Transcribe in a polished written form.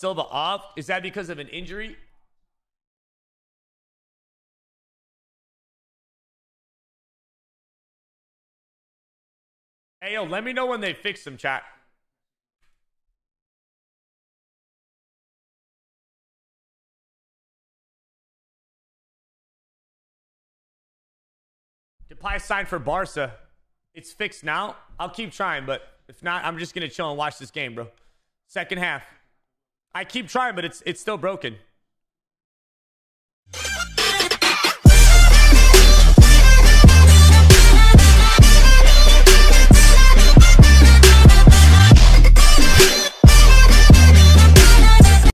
Silva off. Is that because of an injury? Hey, yo, let me know when they fix him, chat. Depay signed for Barca. It's fixed now. I'll keep trying, but if not, I'm just going to chill and watch this game, bro. Second half. I keep trying, but it's still broken.